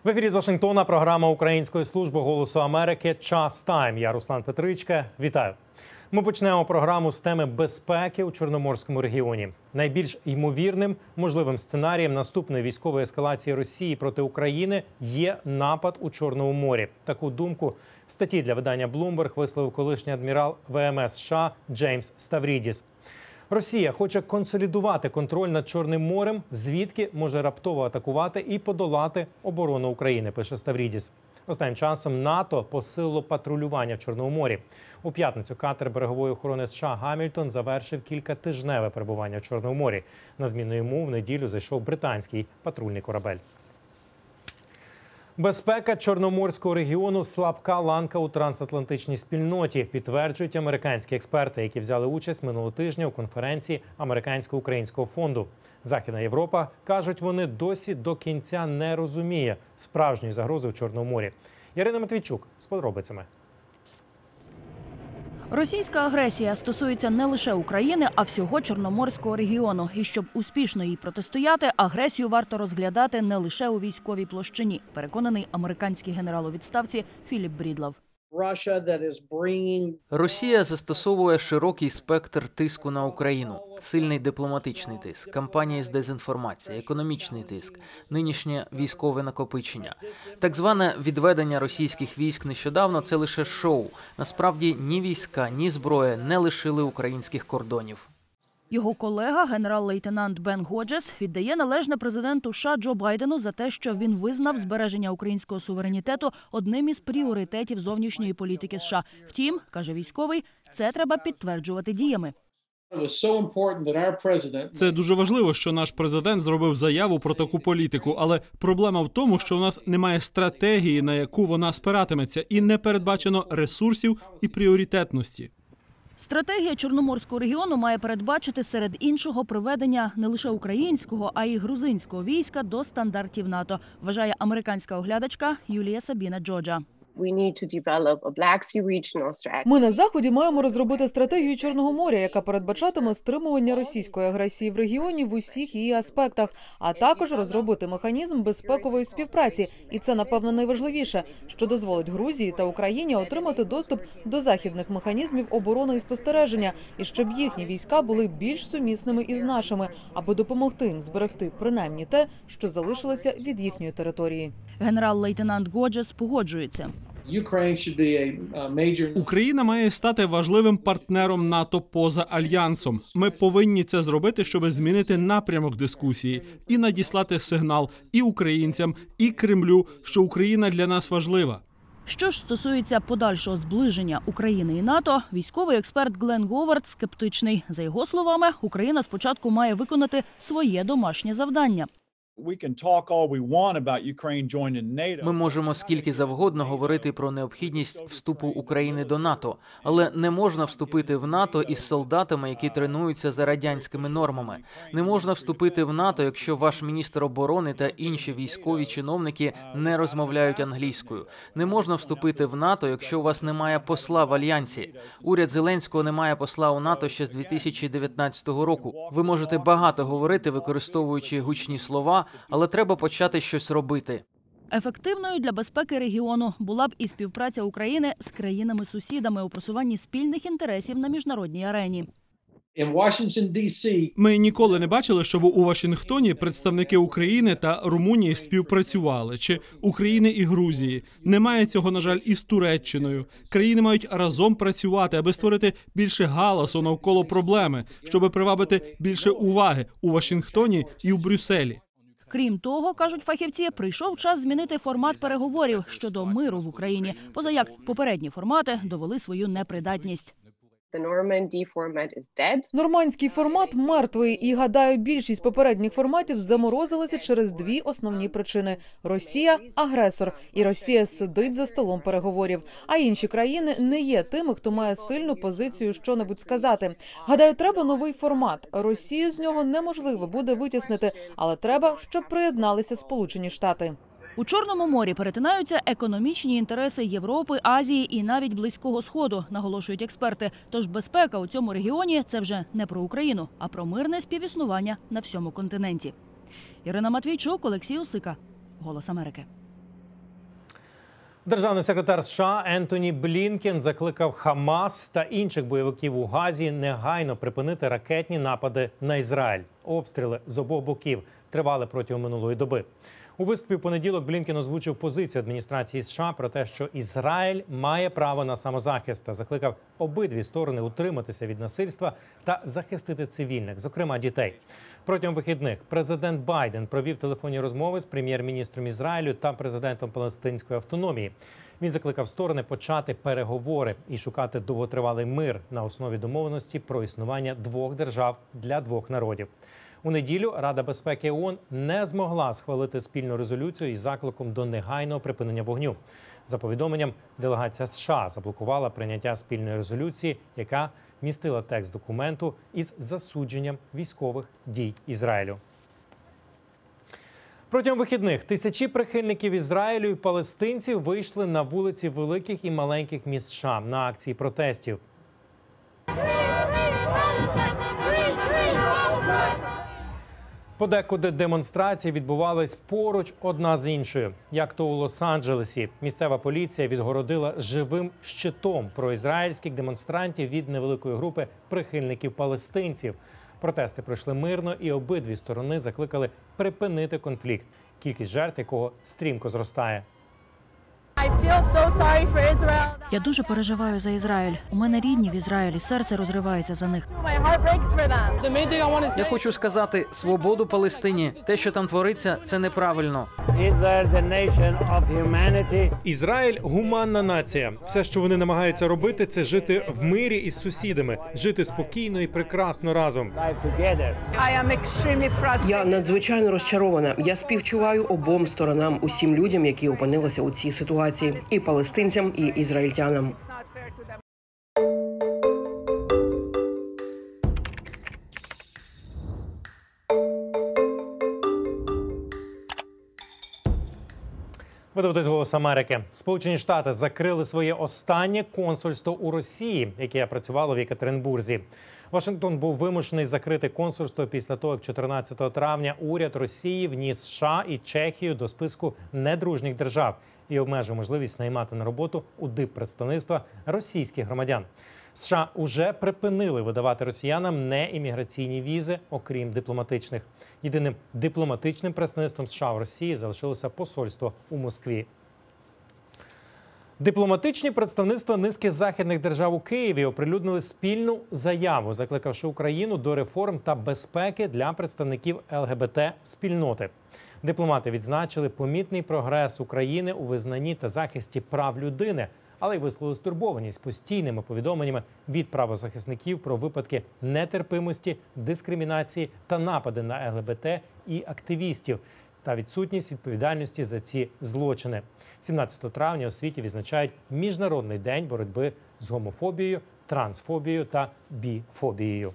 В ефірі з Вашингтона програма Української служби «Голосу Америки» «Час Тайм». Я Руслан Петричка. Вітаю. Ми почнемо програму з теми безпеки у Чорноморському регіоні. Найбільш ймовірним можливим сценарієм наступної військової ескалації Росії проти України є напад у Чорному морі. Таку думку в статті для видання Bloomberg висловив колишній адмірал ВМС США Джеймс Ставрідіс. Росія хоче консолідувати контроль над Чорним морем, звідки може раптово атакувати і подолати оборону України, пише Ставрідіс. Останнім часом НАТО посилило патрулювання в Чорному морі. У п'ятницю катер берегової охорони США «Гамільтон» завершив кількатижневе перебування в Чорному морі. На зміну йому в неділю зайшов британський патрульний корабель. Безпека Чорноморського регіону – слабка ланка у трансатлантичній спільноті, підтверджують американські експерти, які взяли участь минулого тижня у конференції Американсько-українського фонду. Західна Європа, кажуть вони, досі до кінця не розуміє справжньої загрози у Чорному морі. Ярина Матвійчук з подробицями. Російська агресія стосується не лише України, а всього Чорноморського регіону. І щоб успішно їй протистояти, агресію варто розглядати не лише у військовій площині, переконаний американський генерал у відставці Філіп Брідлов. Росія застосовує широкий спектр тиску на Україну. Сильний дипломатичний тиск, кампанії з дезінформації, економічний тиск, нинішнє військове накопичення. Так зване відведення російських військ нещодавно – це лише шоу. Насправді ні війська, ні зброя не лишили українських кордонів. Його колега, генерал-лейтенант Бен Годжес, віддає належне президенту США Джо Байдену за те, що він визнав збереження українського суверенітету одним із пріоритетів зовнішньої політики США. Втім, каже військовий, це треба підтверджувати діями. Це дуже важливо, що наш президент зробив заяву про таку політику, але проблема в тому, що у нас немає стратегії, на яку вона спиратиметься, і не передбачено ресурсів і пріоритетності. Стратегія Чорноморського регіону має передбачити серед іншого приведення не лише українського, а й грузинського війська до стандартів НАТО, вважає американська оглядачка Юлія Сабіна Джоджа. Ми на Заході маємо розробити стратегію Чорного моря, яка передбачатиме стримування російської агресії в регіоні в усіх її аспектах, а також розробити механізм безпекової співпраці. І це, напевно, найважливіше, що дозволить Грузії та Україні отримати доступ до західних механізмів оборони і спостереження, і щоб їхні війська були більш сумісними із нашими, аби допомогти їм зберегти принаймні те, що залишилося від їхньої території. Генерал-лейтенант Годжес погоджується. Україна має стати важливим партнером НАТО поза альянсом. Ми повинні це зробити, щоб змінити напрямок дискусії і надіслати сигнал і українцям, і Кремлю, що Україна для нас важлива. Що ж стосується подальшого зближення України і НАТО, військовий експерт Глен Говард скептичний. За його словами, Україна спочатку має виконати своє домашнє завдання. Ми можемо скільки завгодно говорити про необхідність вступу України до НАТО, але не можна вступити в НАТО із солдатами, які тренуються за радянськими нормами. Не можна вступити в НАТО, якщо ваш міністр оборони та інші військові чиновники не розмовляють англійською. Не можна вступити в НАТО, якщо у вас немає посла в альянсі. Уряд Зеленського не має посла у НАТО ще з 2019 року. Ви можете багато говорити, використовуючи гучні слова, але треба почати щось робити. Ефективною для безпеки регіону була б і співпраця України з країнами-сусідами у просуванні спільних інтересів на міжнародній арені. Ми ніколи не бачили, щоб у Вашингтоні представники України та Румунії співпрацювали, чи України і Грузії. Немає цього, на жаль, і з Туреччиною. Країни мають разом працювати, аби створити більше галасу навколо проблеми, щоб привабити більше уваги у Вашингтоні і у Брюсселі. Крім того, кажуть фахівці, прийшов час змінити формат переговорів щодо миру в Україні, позаяк попередні формати довели свою непридатність. Нормандський формат мертвий, і, гадаю, більшість попередніх форматів заморозилися через дві основні причини. Росія – агресор, і Росія сидить за столом переговорів. А інші країни не є тими, хто має сильну позицію що-небудь сказати. Гадаю, треба новий формат. Росію з нього неможливо буде витіснити, але треба, щоб приєдналися Сполучені Штати. У Чорному морі перетинаються економічні інтереси Європи, Азії і навіть Близького Сходу, наголошують експерти. Тож безпека у цьому регіоні – це вже не про Україну, а про мирне співіснування на всьому континенті. Ірина Матвійчук, Олексій Осика. Голос Америки. Державний секретар США Ентоні Блінкен закликав Хамас та інших бойовиків у Газі негайно припинити ракетні напади на Ізраїль. Обстріли з обох боків тривали протягом минулої доби. У виступі в понеділок Блінкен озвучив позицію адміністрації США про те, що Ізраїль має право на самозахист та закликав обидві сторони утриматися від насильства та захистити цивільних, зокрема дітей. Протягом вихідних президент Байден провів телефонні розмови з прем'єр-міністром Ізраїлю та президентом Палестинської автономії. Він закликав сторони почати переговори і шукати довготривалий мир на основі домовленості про існування двох держав для двох народів. У неділю Рада безпеки ООН не змогла схвалити спільну резолюцію із закликом до негайного припинення вогню. За повідомленням, делегація США заблокувала прийняття спільної резолюції, яка містила текст документу із засудженням військових дій Ізраїлю. Протягом вихідних тисячі прихильників Ізраїлю і палестинців вийшли на вулиці великих і маленьких міст США на акції протестів. Подекуди демонстрації відбувались поруч одна з іншою. Як то у Лос-Анджелесі. Місцева поліція відгородила живим щитом проізраїльських демонстрантів від невеликої групи прихильників палестинців. Протести пройшли мирно і обидві сторони закликали припинити конфлікт, кількість жертв якого стрімко зростає. Я дуже переживаю за Ізраїль. У мене рідні в Ізраїлі, серце розривається за них. Я хочу сказати, свободу Палестині. Те, що там твориться, це неправильно. Ізраїль – гуманна нація. Все, що вони намагаються робити, це жити в мирі із сусідами, жити спокійно і прекрасно разом. Я надзвичайно розчарована. Я співчуваю обом сторонам, усім людям, які опинилися у цій ситуації, і палестинцям, і ізраїльтянам. Ви дивитесь «Голос Америки». Сполучені Штати закрили своє останнє консульство у Росії, яке працювало в Єкатеринбурзі. Вашингтон був вимушений закрити консульство після того, як 14 травня уряд Росії вніс США і Чехію до списку недружніх держав і обмежив можливість наймати на роботу у диппредставництва російських громадян. США уже припинили видавати росіянам неімміграційні візи, окрім дипломатичних. Єдиним дипломатичним представництвом США в Росії залишилося посольство у Москві. Дипломатичні представництва низки західних держав у Києві оприлюднили спільну заяву, закликавши Україну до реформ та безпеки для представників ЛГБТ-спільноти. Дипломати відзначили помітний прогрес України у визнанні та захисті прав людини, але й висловили стурбованість постійними повідомленнями від правозахисників про випадки нетерпимості, дискримінації та напади на ЛГБТ і активістів та відсутність відповідальності за ці злочини. 17 травня у світі відзначають Міжнародний день боротьби з гомофобією, трансфобією та біфобією.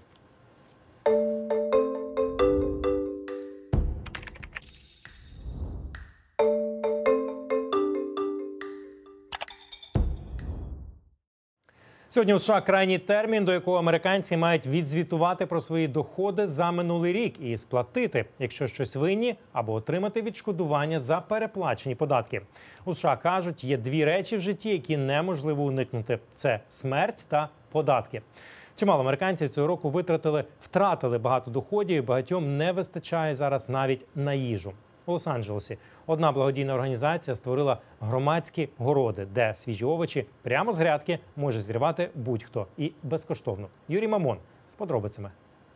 Сьогодні у США крайній термін, до якого американці мають відзвітувати про свої доходи за минулий рік і сплатити, якщо щось винні, або отримати відшкодування за переплачені податки. У США кажуть, є дві речі в житті, які неможливо уникнути – це смерть та податки. Чимало американців цього року втратили багато доходів і багатьом не вистачає зараз навіть на їжу. У Лос-Анджелесі одна благодійна організація створила громадські городи, де свіжі овочі прямо з грядки може зірвати будь-хто і безкоштовно. Юрій Мамон з подробицями.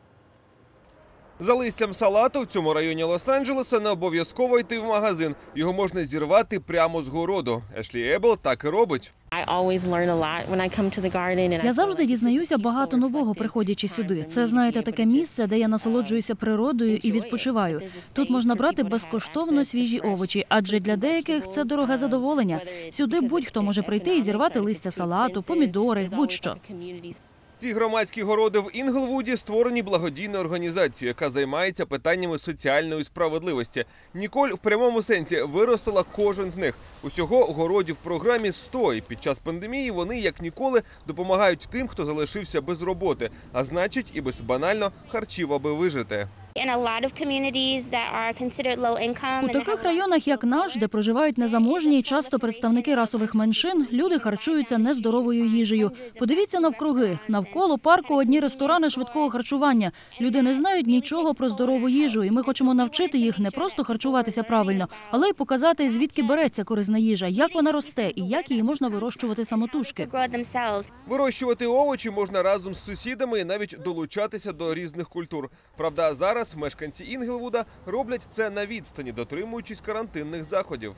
За листям салату в цьому районі Лос-Анджелеса не обов'язково йти в магазин. Його можна зірвати прямо з городу. Ешлі Ебел так і робить. Я завжди дізнаюся багато нового, приходячи сюди. Це, знаєте, таке місце, де я насолоджуюся природою і відпочиваю. Тут можна брати безкоштовно свіжі овочі, адже для деяких це дороге задоволення. Сюди будь-хто може прийти і зірвати листя салату, помідори, будь-що. Ці громадські городи в Інглвуді створені благодійною організацією, яка займається питаннями соціальної справедливості. Ніколь в прямому сенсі виростила кожен з них. Усього городів в програмі 100, і під час пандемії вони, як ніколи, допомагають тим, хто залишився без роботи, а значить і без банально харчів, аби вижити. У таких районах, як наш, де проживають незаможні, часто представники расових меншин, люди харчуються нездоровою їжею. Подивіться навкруги. Навколо парку одні ресторани швидкого харчування. Люди не знають нічого про здорову їжу, і ми хочемо навчити їх не просто харчуватися правильно, але й показати, звідки береться корисна їжа, як вона росте і як її можна вирощувати самотужки. Вирощувати овочі можна разом з сусідами і навіть долучатися до різних культур. Правда, зараз мешканці Інглвуда роблять це на відстані, дотримуючись карантинних заходів.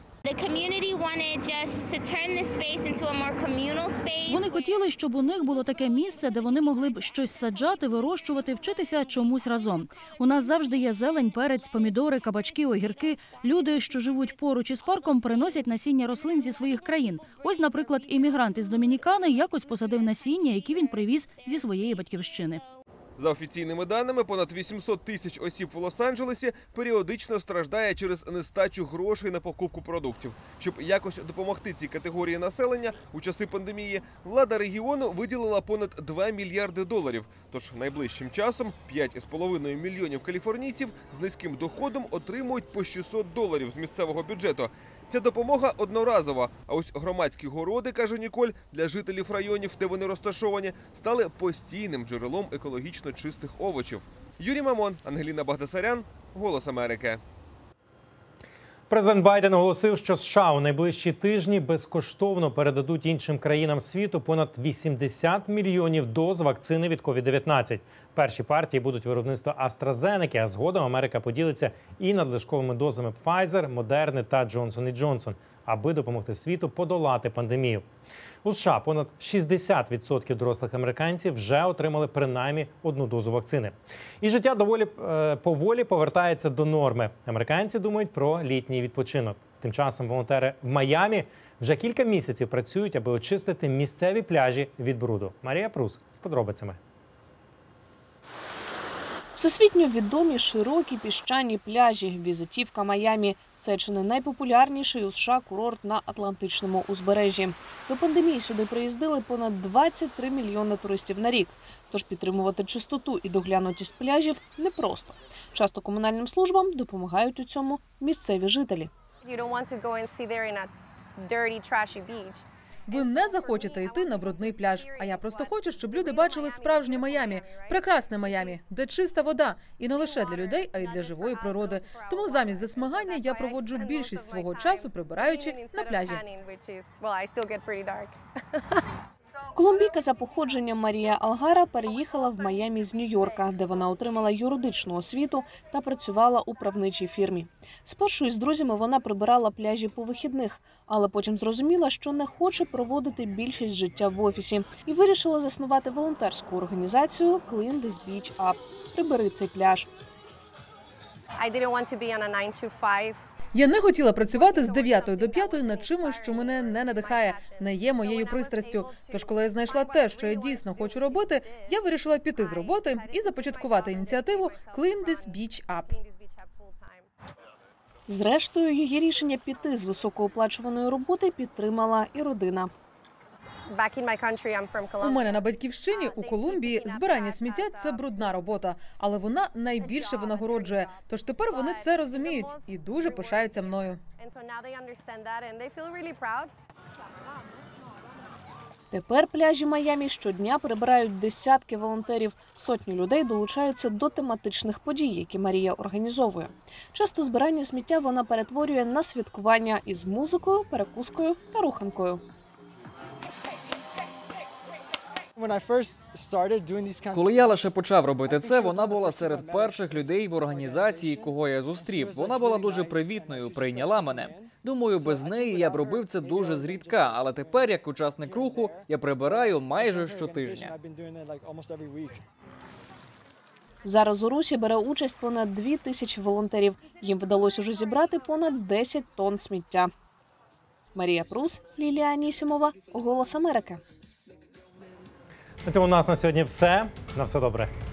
Вони хотіли, щоб у них було таке місце, де вони могли б щось саджати, вирощувати, вчитися чомусь разом. У нас завжди є зелень, перець, помідори, кабачки, огірки. Люди, що живуть поруч із парком, приносять насіння рослин зі своїх країн. Ось, наприклад, іммігрант із Домінікани якось посадив насіння, які він привіз зі своєї батьківщини. За офіційними даними, понад 800 тисяч осіб в Лос-Анджелесі періодично страждає через нестачу грошей на покупку продуктів. Щоб якось допомогти цій категорії населення у часи пандемії, влада регіону виділила понад $2 мільярди. Тож найближчим часом 5,5 мільйонів каліфорнійців з низьким доходом отримують по $600 з місцевого бюджету. Ця допомога одноразова, а ось громадські городи, каже Ніколь, для жителів районів, де вони розташовані, стали постійним джерелом екологічно чистих овочів. Юрій Мамон, Ангеліна Багдасарян, «Голос Америки». Президент Байден оголосив, що США у найближчі тижні безкоштовно передадуть іншим країнам світу понад 80 мільйонів доз вакцини від COVID-19. Перші партії будуть виробництва AstraZeneca, а згодом Америка поділиться і надлишковими дозами Pfizer, Moderna та Johnson & Johnson, аби допомогти світу подолати пандемію. У США понад 60% дорослих американців вже отримали принаймні одну дозу вакцини. І життя доволі поволі повертається до норми. Американці думають про літній відпочинок. Тим часом волонтери в Майамі вже кілька місяців працюють, аби очистити місцеві пляжі від бруду. Марія Прус з подробицями. Всесвітньо відомі широкі піщані пляжі. Візитівка Майамі – це чи не найпопулярніший у США курорт на Атлантичному узбережжі. До пандемії сюди приїздили понад 23 мільйони туристів на рік. Тож підтримувати чистоту і доглянутість пляжів непросто. Часто комунальним службам допомагають у цьому місцеві жителі. Ви не захочете йти на брудний пляж. А я просто хочу, щоб люди бачили справжнє Майамі, прекрасне Майамі, де чиста вода. І не лише для людей, а й для живої природи. Тому замість засмагання я проводжу більшість свого часу, прибираючи на пляжі. Колумбійка за походженням Марія Алгара переїхала в Майамі з Нью-Йорка, де вона отримала юридичну освіту та працювала у правничій фірмі. Спершу із друзями вона прибирала пляжі по вихідних, але потім зрозуміла, що не хоче проводити більшість життя в офісі. І вирішила заснувати волонтерську організацію «Clean this beach up» – «Прибери цей пляж». Я не хотіла працювати з 9 до 5 над чимось, що мене не надихає, не є моєю пристрастю. Тож, коли я знайшла те, що я дійсно хочу робити, я вирішила піти з роботи і започаткувати ініціативу «Clean this beach up». Зрештою, її рішення піти з високооплачуваної роботи підтримала і родина. У мене на батьківщині, у Колумбії, збирання сміття – це брудна робота, але вона найбільше винагороджує. Тож тепер вони це розуміють і дуже пишаються мною. Тепер пляжі Майамі щодня прибирають десятки волонтерів. Сотні людей долучаються до тематичних подій, які Марія організовує. Часто збирання сміття вона перетворює на святкування із музикою, перекускою та руханкою. Коли я лише почав робити це, вона була серед перших людей в організації, кого я зустрів. Вона була дуже привітною, прийняла мене. Думаю, без неї я б робив це дуже зрідка, але тепер, як учасник руху, я прибираю майже щотижня. Зараз у русі бере участь понад 2000 волонтерів. Їм вдалося вже зібрати понад 10 тонн сміття. Марія Прус, Лілія Анісімова, «Голос Америки». На цьому у нас на сьогодні все. На все добре.